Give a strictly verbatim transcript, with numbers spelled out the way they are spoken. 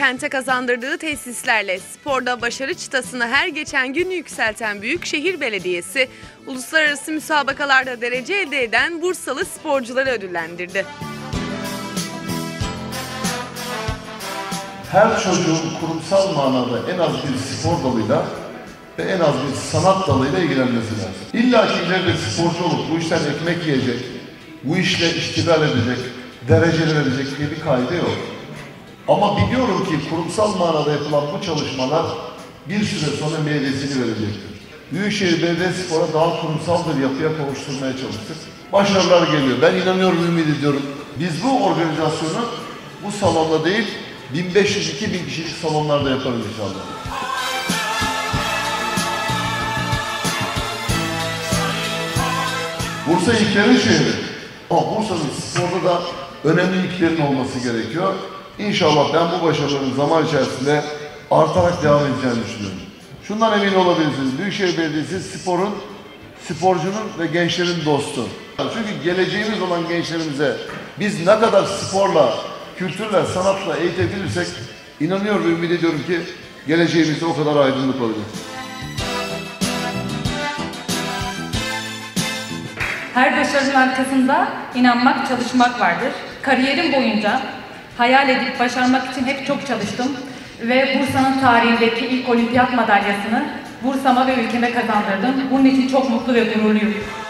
kente kazandırdığı tesislerle sporda başarı çıtasını her geçen gün yükselten Büyükşehir Belediyesi, uluslararası müsabakalarda derece elde eden Bursalı sporcuları ödüllendirdi. Her çocuğun kurumsal manada en az bir spor dalıyla ve en az bir sanat dalıyla ilgilenmesi lazım. İlla ki ileride sporcu olup bu işten ekmek yiyecek, bu işle iştigal edecek, dereceler edecek diye bir kaide yok. Ama biliyorum ki kurumsal manada yapılan bu çalışmalar bir süre sonra meyvesini verecektir. Büyükşehir Belediyespor'a daha kurumsal bir yapıya kavuşturmaya çalıştık. Başarılar geliyor. Ben inanıyorum, ümit ediyorum. Biz bu organizasyonu bu salonda değil, bin beş yüz iki bin kişilik salonlarda yaparız inşallah. Bursa ilklerin şehri. Ama Bursa'nın sporda da önemli ilklerin olması gerekiyor. İnşallah ben bu başarıların zaman içerisinde artarak devam edeceğini düşünüyorum. Şundan emin olabilirsiniz. Büyükşehir Belediyesi sporun, sporcunun ve gençlerin dostu. Çünkü geleceğimiz olan gençlerimize biz ne kadar sporla, kültürle, sanatla eğitebilirsek inanıyorum ve ümit ediyorum ki geleceğimizde o kadar aydınlık olacak. Her başarının arkasında inanmak, çalışmak vardır. Kariyerim boyunca hayal edip başarmak için hep çok çalıştım ve Bursa'nın tarihindeki ilk olimpiyat madalyasını Bursa'ma ve ülkeme kazandırdım. Bunun için çok mutlu ve gururluyum.